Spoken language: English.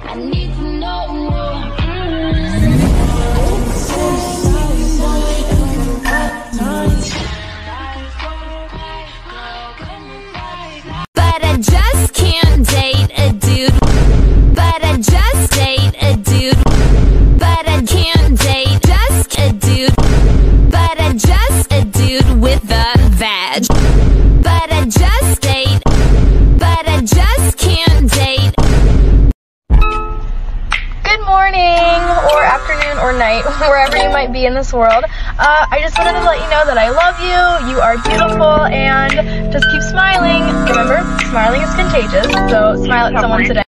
I need to know. But I just can't date a dude. But I just date a dude. But I can't date just a dude. But I just a dude with a vag. But I just date. But I just can't date. Good morning, or afternoon, or night, wherever you might be in this world. I just wanted to let you know that I love you, you are beautiful, and just keep smiling. Remember, smiling is contagious, so smile at someone today.